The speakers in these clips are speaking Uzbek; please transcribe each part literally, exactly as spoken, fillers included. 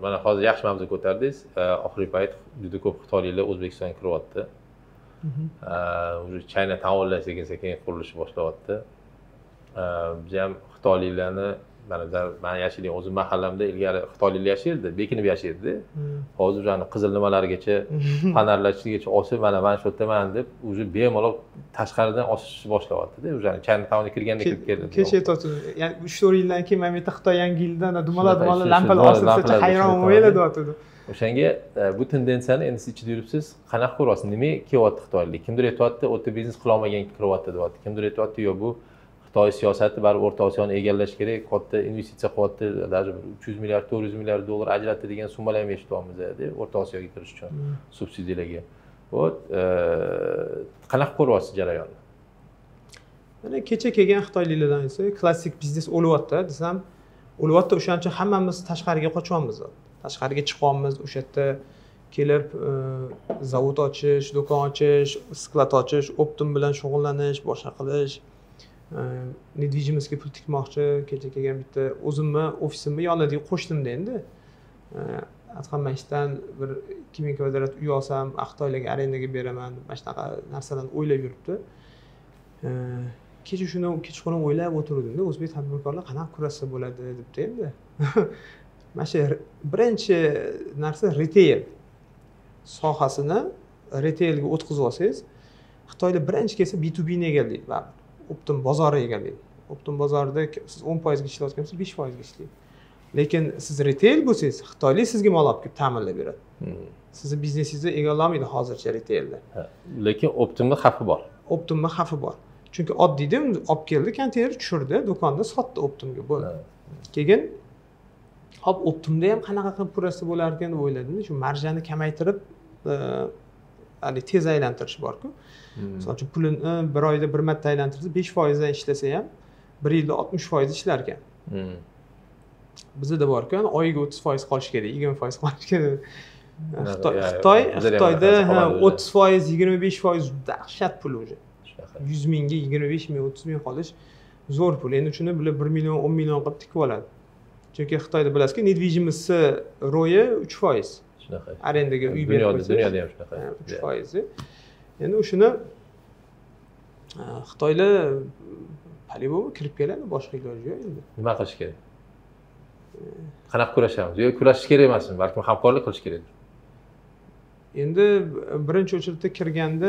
mana hozir yaxshi mavzu ko'tardingiz. Oxirgi payt juda ko'p xitoyliklar O'zbekistonga kiryapti. Уже China Townlar sekin-sekin qurilishni boshlayapti. Biz ham xitoyliklarni mana men yashagan o'zim mahallamda ilgari xitoyliklar yashardi, bekinib yashardi. Hozir o'shani qizil nimalargacha, fanarlarchigacha osib, mana men shu yerdaman deb, уже bemalol tashqaridan osishni boshlayapti-da. O'shani China Townga kirganda kirib keldi. Kecha aytdim, ya'ni uch to'rt yildan keyin men bu yerda Xitoy yangi yildan dumalar-dumalar lampalar osilsa hayron bo'lib o'tadi. O'shanga bu tendensiyani endi siz ichida yuribsiz, qanaqa ko'ryapsiz? Nima kelyapti xitoylik? Kimdir aytayapti, o'ta biznes qila olmagan kiryapti deyapti. Kimdir aytayapti, yo'q bu Xitoy siyosati baribir O'rta Osiyoni egallash kerak, katta investitsiya qilyapti, даже uch yuz milliard, to'rt yuz milliard dollar ajratdi degan summalarni eshityapmiz deb O'rta Osiyoga kirish uchun subsidiyalarga. Вот, qanaqa ko'ryapsiz jarayonni? Mana kecha kelgan xitoyliklardan esa klassik biznes o'lyapti desam, o'lyapti, o'shaning uchun hammamiz tashqariga qochyapmiz. Tashqariga chiqyapmiz, o'sha yerda kelib zavod ochish, do'kon ochish, sklad ochish, optim bilan shug'ullanish, boshqa qilish, недвижимостga pul tikmoqchi. Kecha kelgan bitta o'zimni ofisimni yoniga qo'shdimda endi. Atxamashdan bir ikki ming kvadrat uy olsam, xitoylarga arendaga beraman, mana shunaqa narsalarni o'ylab yuribdi. Kecha shuni kechqurun o'ylab o'tirdim-da, o'zbek tadbirkorlar qanaqa kurashsa bo'ladi debdi endi. Mana shu birinchi narsa retail sohasini retailga o'tkazib olsangiz, Xitoyda birinchi kelsa B two B ni egallaydi, baribir. Optim bozori egallaydi. Optim bozorida siz o'n foiz ga ishlayotgansiz, besh foiz ga ishlaydi. Lekin siz retail bo'lsangiz, xitoylik sizga mal olib kelib ta'minlab beradi. Sizni biznesingizni egallamaydi hozircha retailda. Lekin Optimning xavfi bor. Optimning xavfi bor. Chunki oddiyda olib keldi, konteyner tushirdi, do'konda sotdi Optimga. Bo'ldi. Keyin hop Optimda ham qanaqa qilib kurashsa bo'lar ekan deb o'yladim. Shu marjani kamaytirib, hali tez aylantirish bor-ku. Masalan, pulini bir oyda bir marta aylantirsa, besh foiz dan ishlasa ham bir yilda oltmish foiz ishlar ekan. Bizda bor-ku, oyiga o'ttiz foiz qolish kerak, yigirma foiz qolish kerak. Xitoy Xitoy Xitoyda o'ttiz foiz, yigirma besh foiz dahshat pul o'zi. yuz mingga yigirma besh ming, o'ttiz ming qolish zo'r pul. Endi shuni bular bir million, o'n million qilib tikib oladi. Chunki Xitoyda bilasizki, недвижимостьsi ro'yi uch foiz. Shunaqa. Arendaga uy berib qo'ysa, dunyoda ham shunaqa. uch foiz. Endi o'shuni Xitoylar palibomi kirib keladi, boshqa iloji yo'q endi. Nima qilish kerak? Qanaqa kurashamiz? Yo'q, kurashish kerak emasmi? Balki hamkorlik qilish kerak. Endi birinchi o'chirda kirganda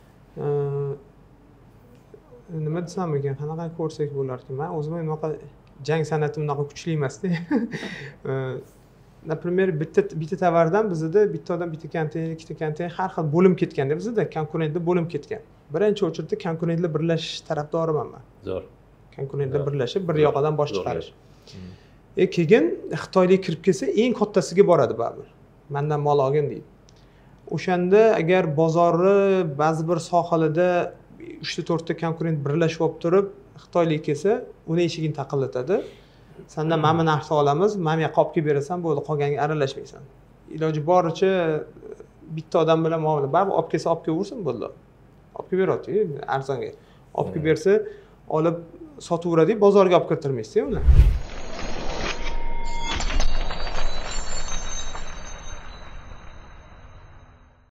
nima desam ekan, qanaqa ko'rsak bo'lar ekan? Men o'zim unaqa jang san'atim unaqa kuchli emas-da. Например, bitta bitta tovardan bizda bitta odam bitta konteyner, ikkita konteyner har xil bo'lim ketganda, bizda konkurentlar bo'lim ketgan. Birinchi o'chirda konkurentlar birlashish tarafdoriman men. Zo'r. Konkurentlar birlashib, bir yoqdan bosh chiqarish. E keyin Xitoylik kirib kelsa, eng kattasiga boradi baribir. Mendan mol olgin deydi. O'shanda agar bozorni ba'zi bir sohalarda uch ta to'rt ta konkurent birlashib olib turib, Xitoylik kelsa, uni eshigini taqillatadi. Sendan mana bu narsa olamiz, mana yoqqa olib kelib berasan, bo'ldi, qolganiga aralashmaysan. Iloji boricha bitta odam bilan muomala, baribir olib kelsa olib kelaversin, bo'ldi. Olib kelib beradi, arzonga. Olib kelib bersa, olib sotaveradi, bozorga olib kirtirmaysiz uni.